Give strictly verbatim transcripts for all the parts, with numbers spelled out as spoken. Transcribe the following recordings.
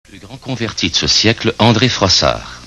Le plus grand converti de ce siècle, André Frossard.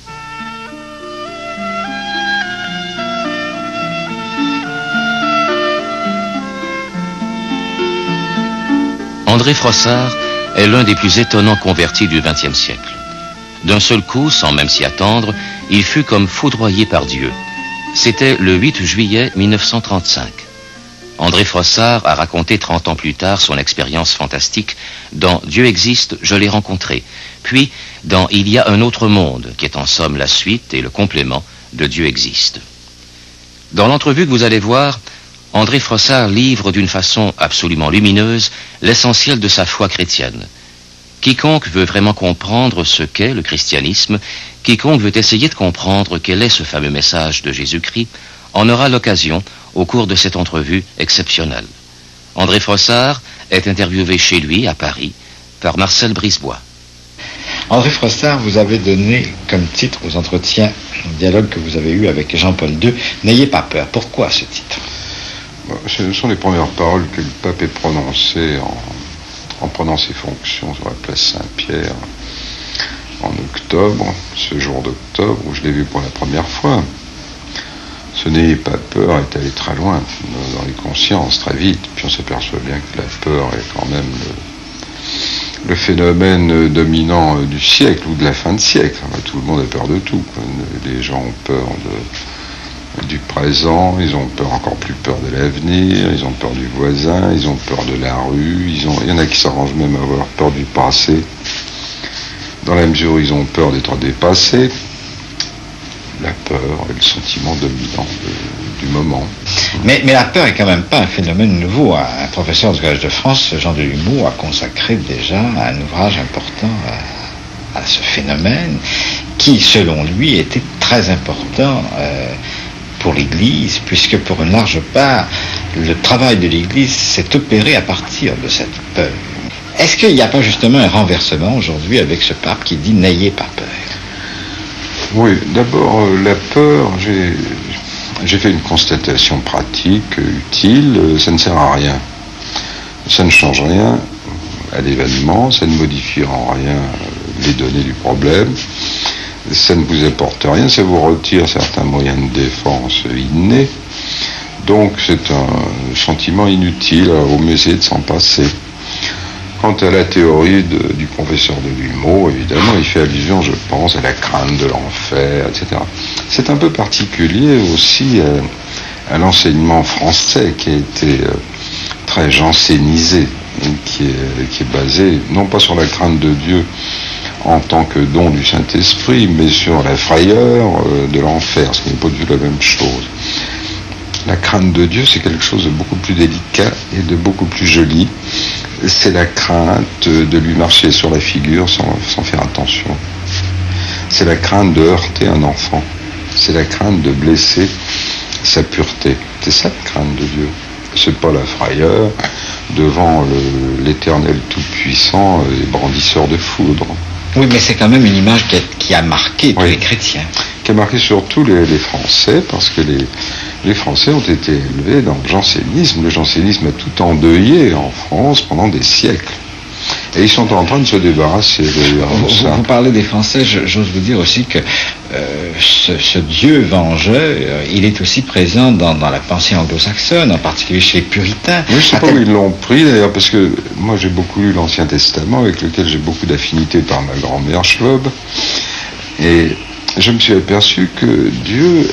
André Frossard est l'un des plus étonnants convertis du vingtième siècle. D'un seul coup, sans même s'y attendre, il fut comme foudroyé par Dieu. C'était le huit juillet mille neuf cent trente-cinq. André Frossard a raconté trente ans plus tard son expérience fantastique dans Dieu existe, je l'ai rencontré, puis dans Il y a un autre monde, qui est en somme la suite et le complément de Dieu existe. Dans l'entrevue que vous allez voir, André Frossard livre d'une façon absolument lumineuse l'essentiel de sa foi chrétienne. Quiconque veut vraiment comprendre ce qu'est le christianisme, quiconque veut essayer de comprendre quel est ce fameux message de Jésus-Christ, en aura l'occasion au cours de cette entrevue exceptionnelle. André Frossard est interviewé chez lui, à Paris, par Marcel Brisebois. André Frossard, vous avez donné comme titre aux entretiens, au dialogue que vous avez eu avec Jean-Paul deux, « N'ayez pas peur ». Pourquoi ce titre ? Ce sont les premières paroles que le pape ait prononcées en, en prenant ses fonctions sur la place Saint-Pierre en octobre, ce jour d'octobre où je l'ai vu pour la première fois. Ce n'ayez pas peur est allé très loin dans les consciences, très vite. Puis on s'aperçoit bien que la peur est quand même le, le phénomène dominant du siècle ou de la fin de siècle. Enfin, tout le monde a peur de tout. Les gens ont peur de, du présent, ils ont peur, encore plus peur de l'avenir, ils ont peur du voisin, ils ont peur de la rue, ils ont, il y en a qui s'arrangent même à avoir peur du passé, dans la mesure où ils ont peur d'être dépassés. La peur est le sentiment dominant de, du moment. Mais, mais la peur est quand même pas un phénomène nouveau. Un professeur du Collège de France, Jean Delumeau, a consacré déjà un ouvrage important à, à ce phénomène qui, selon lui, était très important euh, pour l'Église, puisque pour une large part, le travail de l'Église s'est opéré à partir de cette peur. Est-ce qu'il n'y a pas justement un renversement aujourd'hui avec ce pape qui dit « n'ayez pas peur » ? Oui, d'abord, euh, la peur, j'ai, j'ai fait une constatation pratique, euh, utile, euh, ça ne sert à rien. Ça ne change rien à l'événement, ça ne modifiera en rien euh, les données du problème, ça ne vous apporte rien, ça vous retire certains moyens de défense innés, donc c'est un sentiment inutile, alors vaut mieux essayer de s'en passer. Quant à la théorie de, du professeur Delumeau, évidemment, il fait allusion, je pense, à la crainte de l'enfer, et cetera. C'est un peu particulier aussi euh, à l'enseignement français qui a été euh, très jansénisé, qui est, qui est basé non pas sur la crainte de Dieu en tant que don du Saint-Esprit, mais sur la frayeur euh, de l'enfer, ce qui n'est pas du tout la même chose. La crainte de Dieu, c'est quelque chose de beaucoup plus délicat et de beaucoup plus joli. C'est la crainte de lui marcher sur la figure sans, sans faire attention. C'est la crainte de heurter un enfant. C'est la crainte de blesser sa pureté. C'est ça la crainte de Dieu. C'est pas la frayeur devant le, l'Éternel Tout-Puissant et brandisseur de foudre. Oui, mais c'est quand même une image qui a, qui a marqué tous oui. les chrétiens. Qui a marqué surtout les, les Français, parce que les, les Français ont été élevés dans le jansénisme. Le jansénisme a tout endeuillé en France pendant des siècles. Et ils sont en train de se débarrasser d'ailleurs de ça. Vous, vous parlez des Français, je, j'ose vous dire aussi que euh, ce, ce Dieu vengeur, euh, il est aussi présent dans, dans la pensée anglo-saxonne, en particulier chez les puritains. Oui, je ne sais pas tel... où ils l'ont pris d'ailleurs, parce que moi j'ai beaucoup lu l'Ancien Testament, avec lequel j'ai beaucoup d'affinité par ma grand-mère Schwab. Et je me suis aperçu que Dieu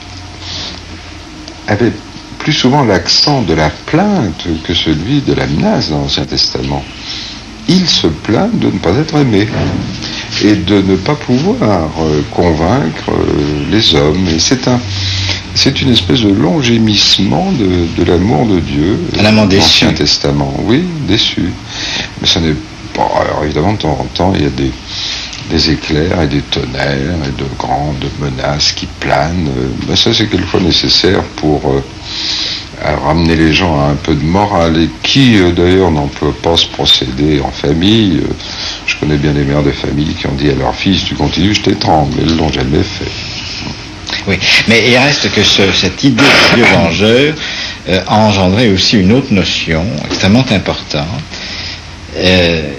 avait plus souvent l'accent de la plainte que celui de la menace dans l'Ancien Testament. Il se plaint de ne pas être aimé et de ne pas pouvoir euh, convaincre euh, les hommes. Et c'est un, c'est une espèce de long gémissement de, de l'amour de Dieu. Un amant déçu. L'Ancien Testament, oui, déçu. Mais ça n'est pas. Alors évidemment, de temps en temps, il y a des, des éclairs et des tonnerres et de grandes menaces qui planent. Mais ça, c'est quelquefois nécessaire pour euh, à ramener les gens à un peu de morale, et qui euh, d'ailleurs n'emploie pas ce procédé en famille. Euh, je connais bien des mères de famille qui ont dit à leur fils, tu continues, je t'étrangle, mais ils ne l'ont jamais fait. Oui, mais il reste que ce, cette idée de Dieu vengeur euh, a engendré aussi une autre notion extrêmement importante, euh,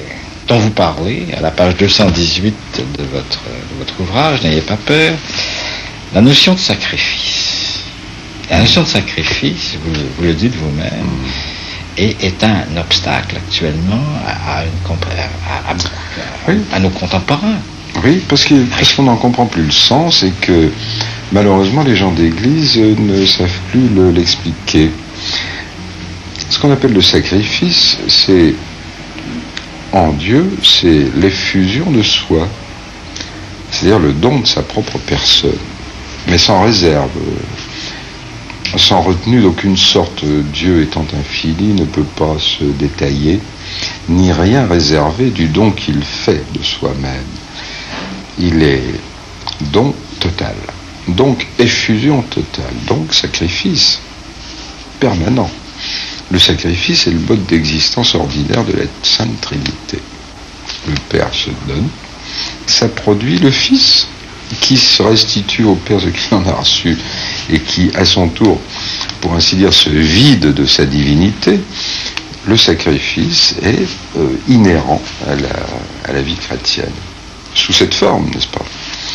dont vous parlez à la page deux cent dix-huit de votre, de votre ouvrage, N'ayez pas peur, la notion de sacrifice. La notion de sacrifice, vous, vous le dites vous-même, est, est un obstacle actuellement à, à, une, à, à, oui. à nos contemporains. Oui, parce, que, parce qu'on n'en comprend plus le sens et que malheureusement les gens d'église ne savent plus le, l'expliquer. Ce qu'on appelle le sacrifice, c'est en Dieu, c'est l'effusion de soi, c'est-à-dire le don de sa propre personne, mais sans réserve, sans retenue d'aucune sorte. Dieu étant infini ne peut pas se détailler, ni rien réserver du don qu'il fait de soi-même. Il est don total, donc effusion totale, donc sacrifice permanent. Le sacrifice est le mode d'existence ordinaire de la Sainte Trinité. Le Père se donne, ça produit le Fils qui se restitue au Père ce qu'il en a reçu et qui, à son tour, pour ainsi dire, se vide de sa divinité. Le sacrifice est euh, inhérent à la, à la vie chrétienne, sous cette forme, n'est-ce pas?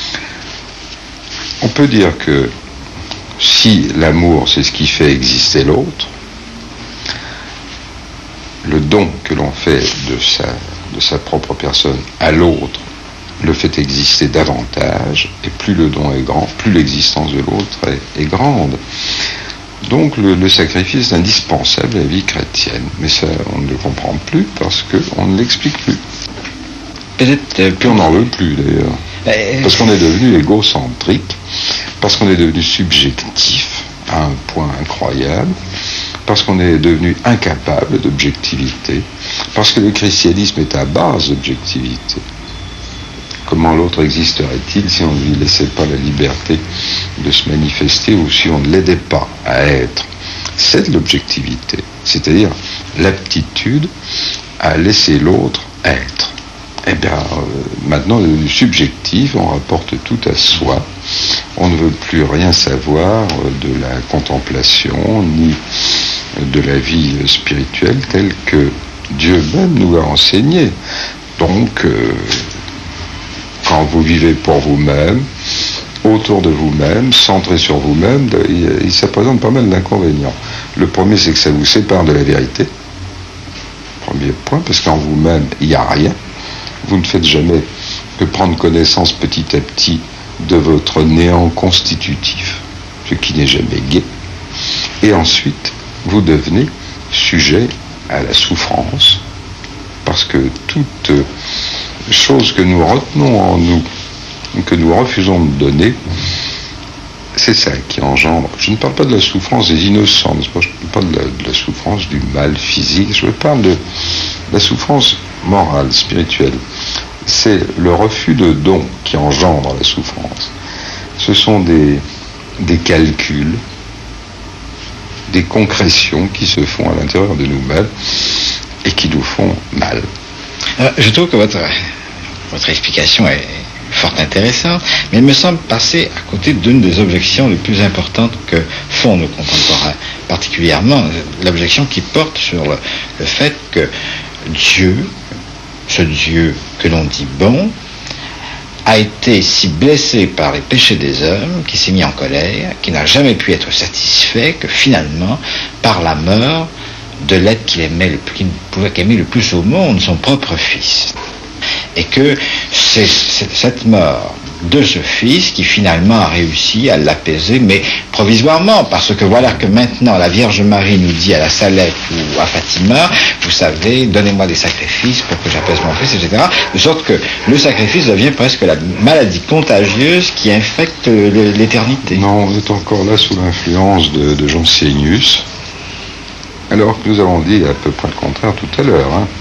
On peut dire que si l'amour, c'est ce qui fait exister l'autre, le don que l'on fait de sa, de sa propre personne à l'autre le fait exister davantage, et plus le don est grand, plus l'existence de l'autre est, est grande. Donc le, le sacrifice est indispensable à la vie chrétienne, mais ça on ne le comprend plus parce qu'on ne l'explique plus. Et puis on n'en veut plus d'ailleurs, parce qu'on est devenu égocentrique, parce qu'on est devenu subjectif à un point incroyable, parce qu'on est devenu incapable d'objectivité, parce que le christianisme est à base d'objectivité. Comment l'autre existerait-il si on ne lui laissait pas la liberté de se manifester ou si on ne l'aidait pas à être? C'est de l'objectivité, c'est-à-dire l'aptitude à laisser l'autre être. Eh bien, euh, maintenant, le subjectif, on rapporte tout à soi. On ne veut plus rien savoir de la contemplation ni de la vie spirituelle telle que Dieu même nous l'a enseignée. Donc, euh, quand vous vivez pour vous-même, autour de vous-même, centré sur vous-même, il, il se présente pas mal d'inconvénients. Le premier, c'est que ça vous sépare de la vérité. Premier point, parce qu'en vous-même, il n'y a rien. Vous ne faites jamais que prendre connaissance petit à petit de votre néant constitutif, ce qui n'est jamais gai. Et ensuite, vous devenez sujet à la souffrance, parce que toute chose que nous retenons en nous, que nous refusons de donner, c'est ça qui engendre. Je ne parle pas de la souffrance des innocents, je ne parle pas de la, de la souffrance du mal physique, je parle de la souffrance morale, spirituelle. C'est le refus de don qui engendre la souffrance. Ce sont des, des calculs, des concrétions qui se font à l'intérieur de nous-mêmes et qui nous font mal. Alors, je trouve que votre, votre explication est fort intéressante, mais il me semble passer à côté d'une des objections les plus importantes que font nos contemporains, particulièrement l'objection qui porte sur le, le fait que Dieu, ce Dieu que l'on dit bon, a été si blessé par les péchés des hommes, qui s'est mis en colère, qui n'a jamais pu être satisfait, que finalement, par la mort de l'être qu'il aimait le plus, qu'il ne pouvait qu'aimer le plus au monde, son propre fils. Et que c'est, c'est cette mort de ce fils qui finalement a réussi à l'apaiser, mais provisoirement, parce que voilà que maintenant la Vierge Marie nous dit à la Salette ou à Fatima, vous savez, donnez-moi des sacrifices pour que j'apaise mon fils, et cetera. De sorte que le sacrifice devient presque la maladie contagieuse qui infecte l'éternité. Non, on est encore là sous l'influence de, de Jansénius, alors que nous avons dit à peu près le contraire tout à l'heure. Hein.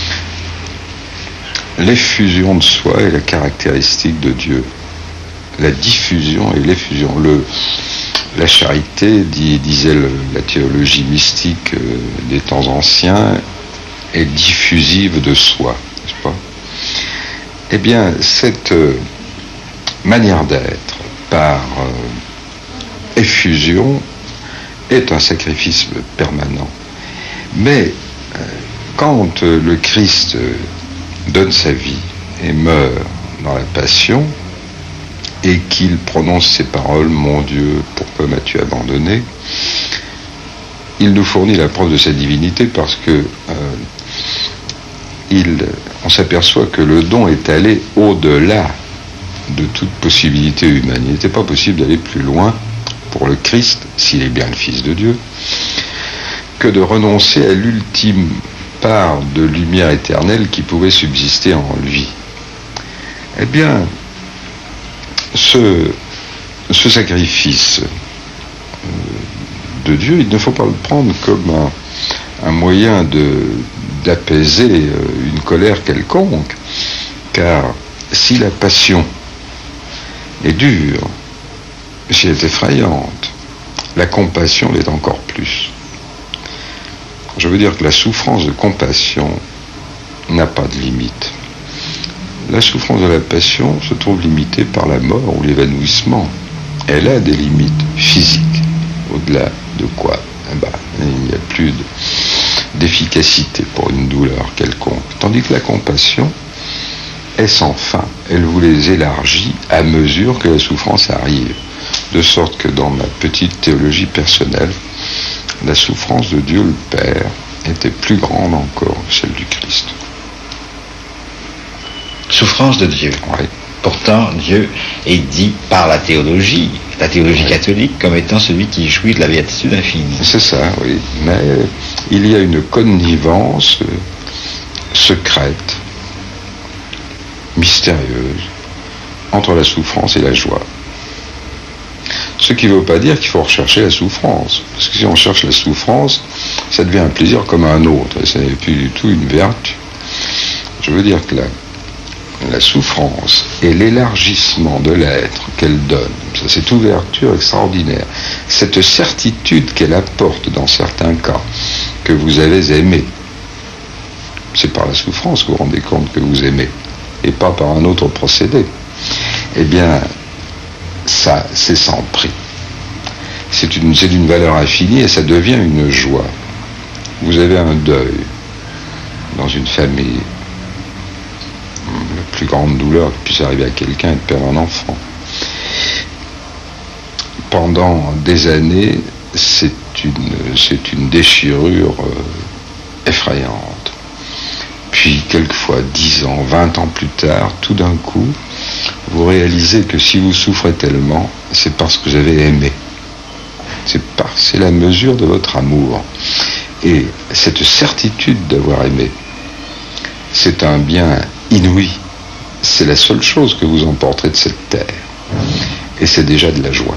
L'effusion de soi est la caractéristique de Dieu. La diffusion et l'effusion. Le, la charité, dit, disait le, la théologie mystique euh, des temps anciens, est diffusive de soi, n'est-ce pas? Eh bien, cette euh, manière d'être par euh, effusion est un sacrifice permanent. Mais euh, quand euh, le Christ euh, donne sa vie et meurt dans la passion, et qu'il prononce ces paroles, mon Dieu, pourquoi m'as-tu abandonné? Il nous fournit la preuve de sa divinité parce que euh, il, on s'aperçoit que le don est allé au-delà de toute possibilité humaine. Il n'était pas possible d'aller plus loin pour le Christ, s'il est bien le Fils de Dieu, que de renoncer à l'ultime part de lumière éternelle qui pouvait subsister en lui. Eh bien, ce, ce sacrifice de Dieu, il ne faut pas le prendre comme un, un moyen de, d'apaiser une colère quelconque, car si la passion est dure, si elle est effrayante, la compassion l'est encore plus. Je veux dire que la souffrance de compassion n'a pas de limite. La souffrance de la passion se trouve limitée par la mort ou l'évanouissement. Elle a des limites physiques. Au-delà de quoi, eh ben, il n'y a plus de, d'efficacité pour une douleur quelconque. Tandis que la compassion est sans fin. Elle vous les élargit à mesure que la souffrance arrive. De sorte que dans ma petite théologie personnelle, la souffrance de Dieu le Père était plus grande encore que celle du Christ. Souffrance de Dieu. Oui. Pourtant, Dieu est dit par la théologie, la théologie oui. catholique, comme étant celui qui jouit de la béatitude infinie. C'est ça, oui. Mais il y a une connivence secrète, mystérieuse, entre la souffrance et la joie. Ce qui ne veut pas dire qu'il faut rechercher la souffrance. Parce que si on cherche la souffrance, ça devient un plaisir comme un autre. Et ce n'est plus du tout une vertu. Je veux dire que la, la souffrance et l'élargissement de l'être qu'elle donne, ça, cette ouverture extraordinaire, cette certitude qu'elle apporte dans certains cas, que vous avez aimé, c'est par la souffrance que vous vous rendez compte que vous aimez, et pas par un autre procédé. Eh bien, ça, c'est sans prix. C'est une, c'est d'une valeur infinie et ça devient une joie. Vous avez un deuil dans une famille. La plus grande douleur qui puisse arriver à quelqu'un est de perdre un enfant. Pendant des années, c'est une, c'est une déchirure euh, effrayante. Puis, quelquefois, dix ans, vingt ans plus tard, tout d'un coup, vous réalisez que si vous souffrez tellement, c'est parce que vous avez aimé. C'est, par, c'est la mesure de votre amour. Et cette certitude d'avoir aimé, c'est un bien inouï. C'est la seule chose que vous emporterez de cette terre. Et c'est déjà de la joie.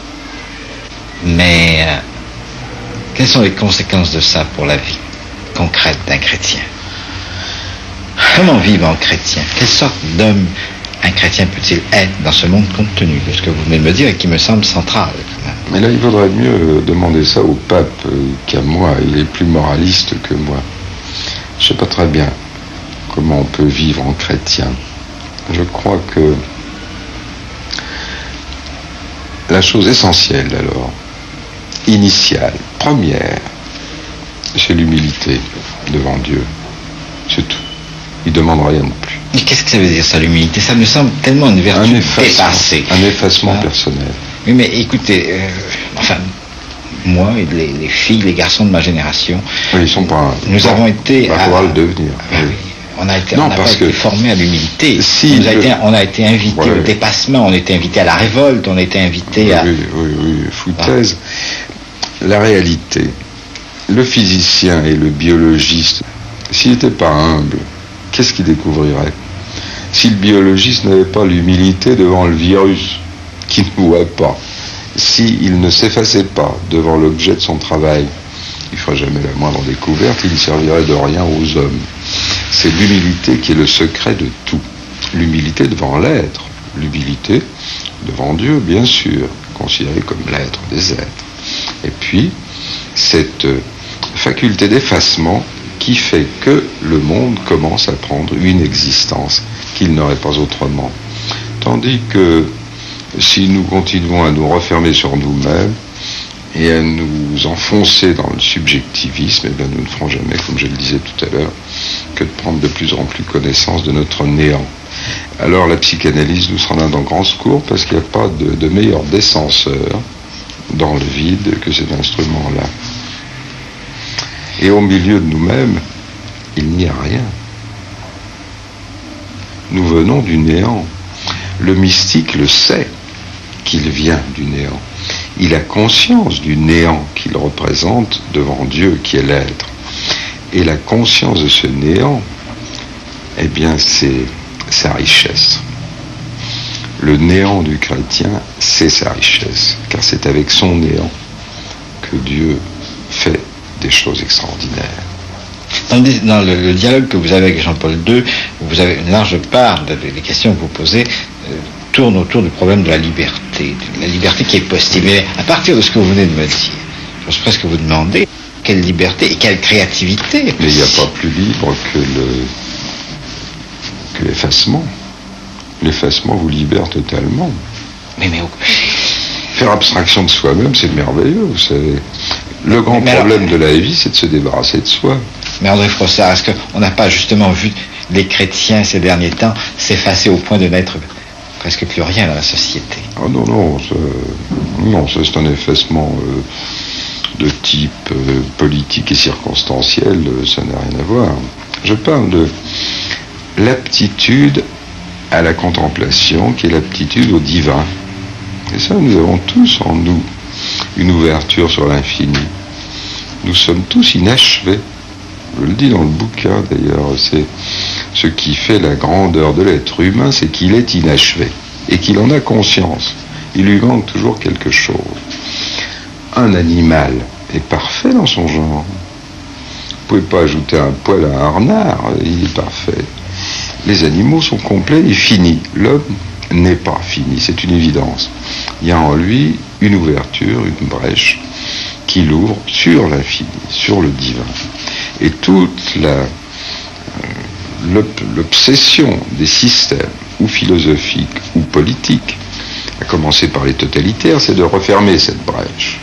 Mais, euh, quelles sont les conséquences de ça pour la vie concrète d'un chrétien? Comment vivre en chrétien? Quelle sorte d'homme un chrétien peut-il être dans ce monde compte tenu de ce que vous venez de me dire et qui me semble central? Mais là, il vaudrait mieux demander ça au pape qu'à moi. Il est plus moraliste que moi. Je ne sais pas très bien comment on peut vivre en chrétien. Je crois que la chose essentielle, alors, initiale, première, c'est l'humilité devant Dieu. C'est tout. Il ne demande rien de plus. Mais qu'est-ce que ça veut dire, ça, l'humilité? Ça me semble tellement une vertu dépassée. Un effacement ah. personnel. Oui, mais écoutez, euh, enfin, moi et les, les filles, les garçons de ma génération, oui, ils sont pas. Nous bon, avons été. Il va falloir le devenir. Ah, oui. On a été, non, on n'a pas été formés à l'humilité. Si on, a été, on a été invités ouais. au dépassement, on a été invités à la révolte, on a été invités oui, à. Oui, oui, oui, foutaise. Ah. La réalité, le physicien et le biologiste, s'il n'était pas humble, qu'est-ce qu'il découvrirait? Si le biologiste n'avait pas l'humilité devant le virus, qui ne voit pas, s'il ne s'effaçait pas devant l'objet de son travail, il ne ferait jamais la moindre découverte, il ne servirait de rien aux hommes. C'est l'humilité qui est le secret de tout. L'humilité devant l'être, l'humilité devant Dieu, bien sûr, considéré comme l'être des êtres. Et puis, cette faculté d'effacement qui fait que le monde commence à prendre une existence qu'il n'aurait pas autrement. Tandis que si nous continuons à nous refermer sur nous-mêmes et à nous enfoncer dans le subjectivisme, eh bien nous ne ferons jamais, comme je le disais tout à l'heure, que de prendre de plus en plus connaissance de notre néant. Alors la psychanalyse nous sera d'un grand secours parce qu'il n'y a pas de, de meilleur descenseur dans le vide que cet instrument-là. Et au milieu de nous-mêmes, il n'y a rien. Nous venons du néant. Le mystique le sait qu'il vient du néant. Il a conscience du néant qu'il représente devant Dieu qui est l'être. Et la conscience de ce néant, eh bien, c'est sa richesse. Le néant du chrétien, c'est sa richesse, car c'est avec son néant que Dieu fait des choses extraordinaires. Dans, le, dans le, le dialogue que vous avez avec Jean-Paul deux, vous avez une large part des questions que vous posez euh, tournent autour du problème de la liberté, de la liberté qui est possible. Mais à partir de ce que vous venez de me dire, j'ose presque vous demander quelle liberté et quelle créativité. Mais il n'y a pas plus libre que le que l'effacement. L'effacement vous libère totalement. Mais, mais... Faire abstraction de soi-même, c'est merveilleux, vous savez. Le grand mais problème alors... de la vie, c'est de se débarrasser de soi. Mais André Frossard, est-ce qu'on n'a pas justement vu les chrétiens ces derniers temps s'effacer au point de n'être presque plus rien dans la société? Ah non, non, ça, non, ça c'est un effacement euh, de type euh, politique et circonstanciel, ça n'a rien à voir. Je parle de l'aptitude à la contemplation, qui est l'aptitude au divin. Et ça, nous avons tous en nous une ouverture sur l'infini. Nous sommes tous inachevés. Je le dis dans le bouquin d'ailleurs, c'est ce qui fait la grandeur de l'être humain, c'est qu'il est inachevé et qu'il en a conscience. Il lui manque toujours quelque chose. Un animal est parfait dans son genre. Vous ne pouvez pas ajouter un poil à un renard, il est parfait. Les animaux sont complets et finis. L'homme n'est pas fini, c'est une évidence. Il y a en lui une ouverture, une brèche qui l'ouvre sur l'infini, sur le divin. Et toute la, euh, l'obsession des systèmes, ou philosophiques, ou politiques, à commencer par les totalitaires, c'est de refermer cette brèche,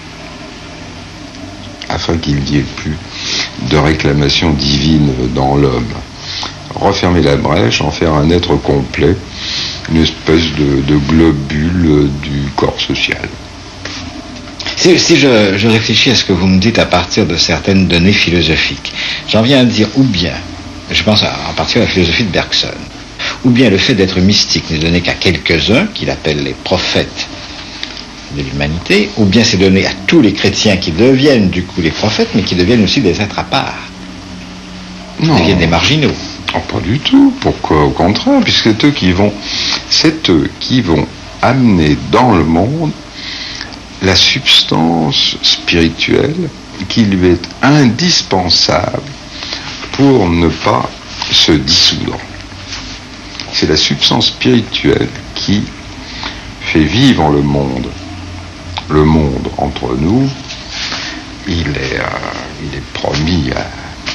afin qu'il n'y ait plus de réclamation divine dans l'homme. Refermer la brèche, en faire un être complet, une espèce de, de globule du corps social. Si, si je, je réfléchis à ce que vous me dites à partir de certaines données philosophiques, j'en viens à dire ou bien, je pense à, en particulier à la philosophie de Bergson, ou bien le fait d'être mystique n'est donné qu'à quelques-uns, qu'il appelle les prophètes de l'humanité, ou bien c'est donné à tous les chrétiens qui deviennent du coup les prophètes, mais qui deviennent aussi des êtres à part. Non. Ils deviennent des marginaux. Oh, pas du tout. Pourquoi? Au contraire, puisque c'est eux qui vont, c'est eux qui vont amener dans le monde la substance spirituelle qui lui est indispensable pour ne pas se dissoudre. C'est la substance spirituelle qui fait vivre le monde. Le monde entre nous, il est, euh, il est promis à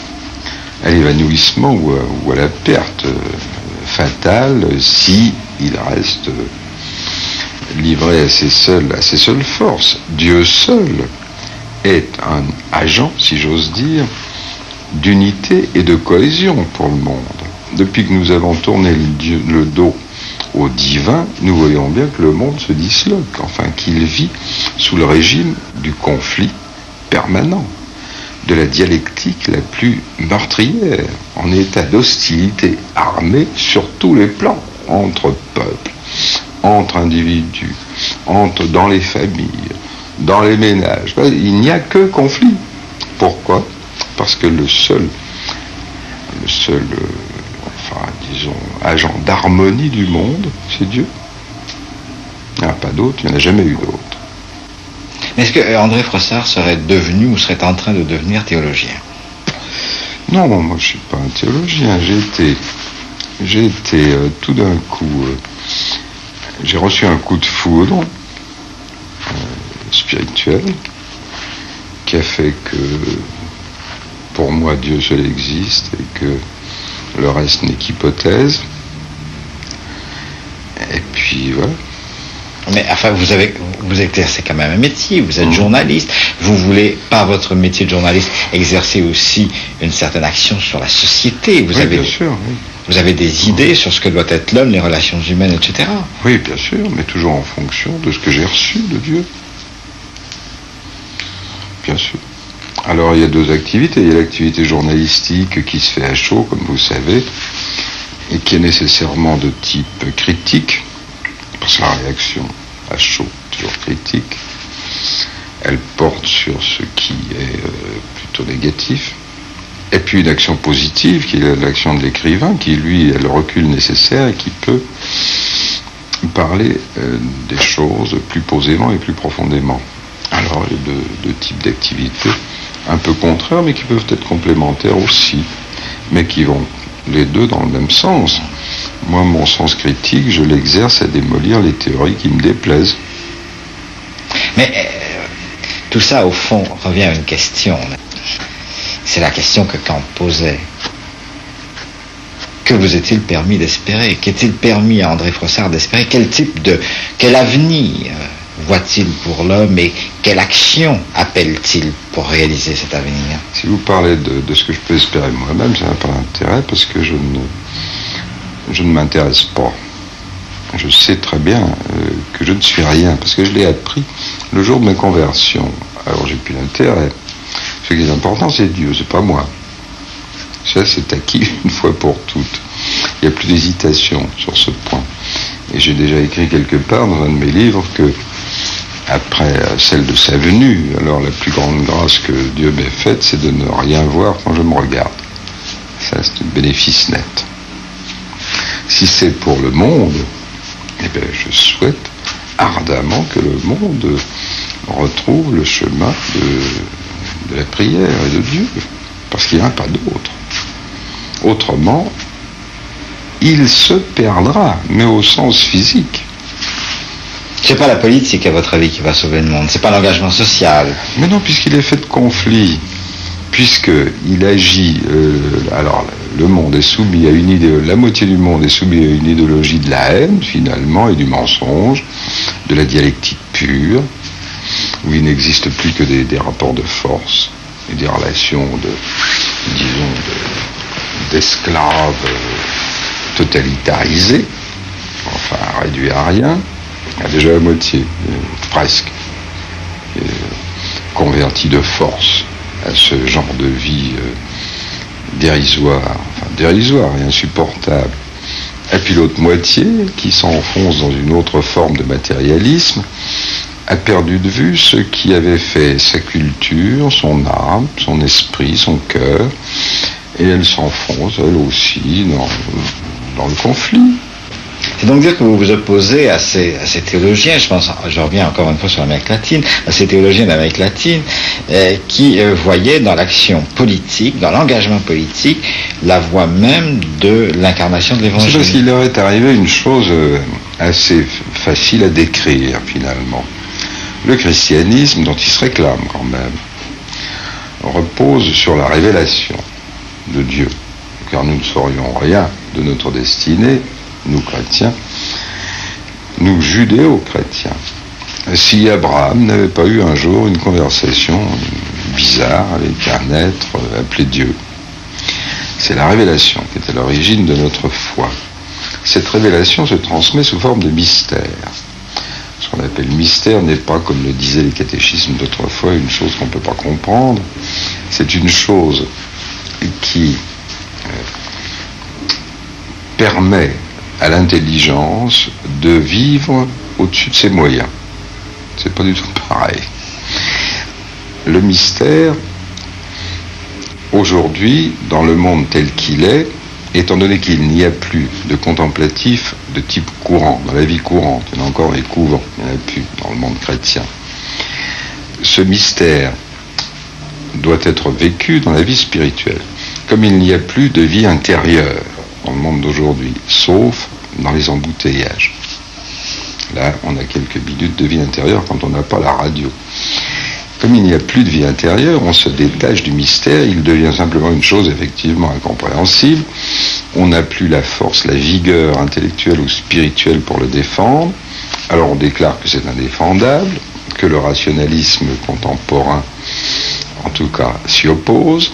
à l'évanouissement ou à, ou à la perte euh, fatale si il reste euh, livré à ses, seuls, à ses seules forces. Dieu seul est un agent, si j'ose dire, d'unité et de cohésion pour le monde. Depuis que nous avons tourné le, Dieu, le dos au divin, nous voyons bien que le monde se disloque, enfin qu'il vit sous le régime du conflit permanent, de la dialectique la plus meurtrière, en état d'hostilité armée sur tous les plans, entre peuples, entre individus, entre dans les familles, dans les ménages. Il n'y a que conflit. Pourquoi? Parce que le seul, le seul, euh, enfin, disons, agent d'harmonie du monde, c'est Dieu. Il n'y en a pas d'autre, il n'y en a jamais eu d'autre. Mais est-ce que André Frossard serait devenu ou serait en train de devenir théologien? Non, moi je ne suis pas un théologien. J'ai été, j'ai été euh, tout d'un coup, euh, j'ai reçu un coup de foudre euh, spirituel qui a fait que pour moi Dieu seul existe et que le reste n'est qu'hypothèse. Et puis voilà. Mais enfin, vous avez, vous exercez quand même un métier, vous êtes mmh. journaliste, vous voulez, par votre métier de journaliste, exercer aussi une certaine action sur la société. Vous oui, avez, bien sûr, oui. Vous avez des idées sur ce que doit être l'homme, les relations humaines, et cetera. Oui, bien sûr, mais toujours en fonction de ce que j'ai reçu de Dieu. Bien sûr. Alors, il y a deux activités. Il y a l'activité journalistique qui se fait à chaud, comme vous savez, et qui est nécessairement de type critique, parce que la réaction à chaud, toujours critique, elle porte sur ce qui est euh, plutôt négatif. Et puis une action positive, qui est l'action de l'écrivain, qui lui a le recul nécessaire et qui peut parler euh, des choses plus posément et plus profondément. Alors il y a deux, deux types d'activités un peu contraires, mais qui peuvent être complémentaires aussi, mais qui vont les deux dans le même sens. Moi, mon sens critique, je l'exerce à démolir les théories qui me déplaisent. Mais euh, tout ça, au fond, revient à une question. C'est la question que Kant posait. Que vous est-il permis d'espérer? Qu'est-il permis à André Frossard d'espérer? Quel type de... Quel avenir voit-il pour l'homme et quelle action appelle-t-il pour réaliser cet avenir? Si vous parlez de, de ce que je peux espérer moi-même, ça n'a pas d'intérêt parce que je ne... je ne m'intéresse pas. Je sais très bien euh, que je ne suis rien, parce que je l'ai appris le jour de ma conversion. Alors j'ai plus d'intérêt. Ce qui est important, c'est Dieu, c'est pas moi. Ça, c'est acquis une fois pour toutes. Il n'y a plus d'hésitation sur ce point. Et j'ai déjà écrit quelque part dans un de mes livres que, après celle de sa venue, alors la plus grande grâce que Dieu m'ait faite, c'est de ne rien voir quand je me regarde. Ça, c'est un bénéfice net. Si c'est pour le monde, eh bien, je souhaite ardemment que le monde retrouve le chemin de, de la prière et de Dieu, parce qu'il n'y en a pas d'autre. Autrement, il se perdra, mais au sens physique. C'est pas la politique, à votre avis, qui va sauver le monde, c'est pas l'engagement social. Mais non, puisqu'il est fait de conflits, puisqu'il agit, euh, alors le monde est soumis à une idée, la moitié du monde est soumis à une idéologie de la haine, finalement, et du mensonge, de la dialectique pure, où il n'existe plus que des, des rapports de force et des relations de, disons, de, d'esclaves euh, totalitarisés, enfin réduits à rien, à déjà la moitié, euh, presque, euh, convertis de force à ce genre de vie euh, dérisoire, enfin dérisoire et insupportable. Et puis l'autre moitié, qui s'enfonce dans une autre forme de matérialisme, a perdu de vue ce qui avait fait sa culture, son âme, son esprit, son cœur, et elle s'enfonce, elle aussi, dans, dans le conflit. C'est donc dire que vous vous opposez à ces, à ces théologiens, je pense, je reviens encore une fois sur l'Amérique latine, à ces théologiens d'Amérique latine euh, qui euh, voyaient dans l'action politique, dans l'engagement politique, la voie même de l'incarnation de l'Évangile. C'est parce qu'il leur est arrivé une chose euh, assez facile à décrire finalement. Le christianisme, dont ils se réclament quand même, repose sur la révélation de Dieu, car nous ne saurions rien de notre destinée, nous chrétiens, nous judéo-chrétiens, si Abraham n'avait pas eu un jour une conversation bizarre avec un être appelé Dieu. C'est la révélation qui est à l'origine de notre foi. Cette révélation se transmet sous forme de mystère. Ce qu'on appelle mystère n'est pas, comme le disaient les catéchismes d'autrefois, une chose qu'on ne peut pas comprendre. C'est une chose qui euh, permet à l'intelligence de vivre au-dessus de ses moyens. C'est pas du tout pareil. Le mystère, aujourd'hui, dans le monde tel qu'il est, étant donné qu'il n'y a plus de contemplatif de type courant, dans la vie courante, il y en a encore les couvents, il n'y en a plus dans le monde chrétien. Ce mystère doit être vécu dans la vie spirituelle. Comme il n'y a plus de vie intérieure dans le monde d'aujourd'hui, sauf dans les embouteillages. Là, on a quelques minutes de vie intérieure quand on n'a pas la radio. Comme il n'y a plus de vie intérieure, on se détache du mystère, il devient simplement une chose effectivement incompréhensible. On n'a plus la force, la vigueur intellectuelle ou spirituelle pour le défendre. Alors on déclare que c'est indéfendable, que le rationalisme contemporain, en tout cas, s'y oppose.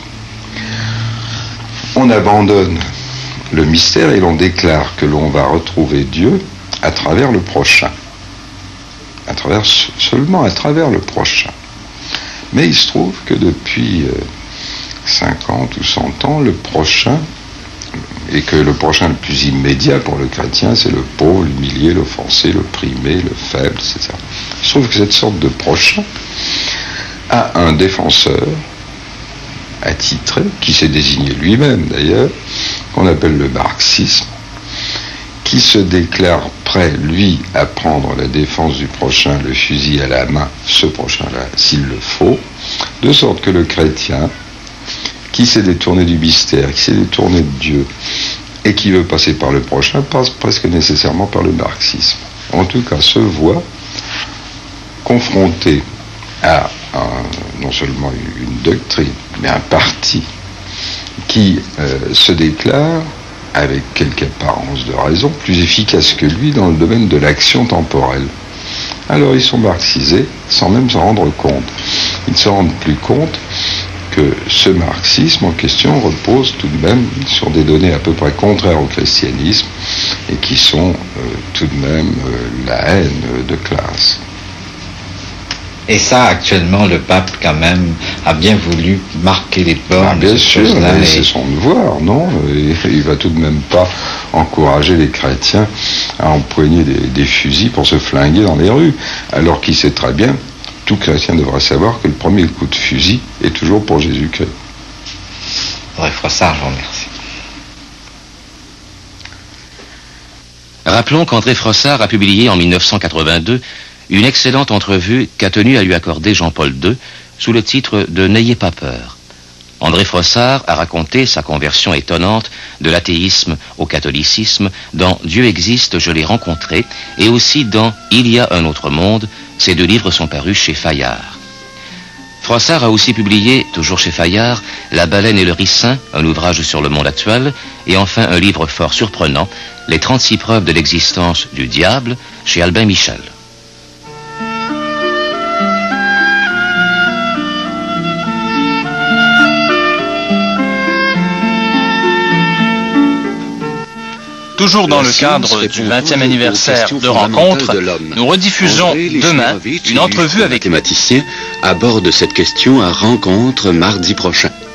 On abandonne le mystère et l'on déclare que l'on va retrouver Dieu à travers le prochain. À travers, seulement à travers le prochain. Mais il se trouve que depuis cinquante ou cent ans, le prochain, et que le prochain le plus immédiat pour le chrétien, c'est le pauvre, l'humilié, l'offensé, l'opprimé, le faible, et cetera. Il se trouve que cette sorte de prochain a un défenseur attitré, qui s'est désigné lui-même d'ailleurs, qu'on appelle le marxisme, qui se déclare prêt, lui, à prendre la défense du prochain, le fusil à la main, ce prochain-là, s'il le faut, de sorte que le chrétien, qui s'est détourné du mystère, qui s'est détourné de Dieu, et qui veut passer par le prochain, passe presque nécessairement par le marxisme. En tout cas, se voit confronté à un, non seulement une doctrine, mais un parti qui euh, se déclare, avec quelque apparence de raison, plus efficace que lui dans le domaine de l'action temporelle. Alors ils sont marxisés sans même s'en rendre compte. Ils ne se rendent plus compte que ce marxisme en question repose tout de même sur des données à peu près contraires au christianisme et qui sont euh, tout de même euh, la haine de classe. Et ça, actuellement, le pape, quand même, a bien voulu marquer les bornes. Ah, bien sûr, et... c'est son devoir, non? Et il va tout de même pas encourager les chrétiens à empoigner des, des fusils pour se flinguer dans les rues, alors qu'il sait très bien, tout chrétien devrait savoir que le premier coup de fusil est toujours pour Jésus-Christ. André Frossard, je vous remercie. Rappelons qu'André Frossard a publié en mille neuf cent quatre-vingt-deux une excellente entrevue qu'a tenu à lui accorder Jean-Paul deux sous le titre de « N'ayez pas peur ». André Frossard a raconté sa conversion étonnante de l'athéisme au catholicisme dans « Dieu existe, je l'ai rencontré » et aussi dans « Il y a un autre monde ». Ces deux livres sont parus chez Fayard. Frossard a aussi publié, toujours chez Fayard, La baleine et le ricin, un ouvrage sur le monde actuel, et enfin un livre fort surprenant, Les trente-six preuves de l'existence du diable, chez Albin Michel. Toujours dans le cadre du vingtième anniversaire de Rencontre, nous rediffusons demain une entrevue avec un mathématicien aborde cette question à Rencontre mardi prochain.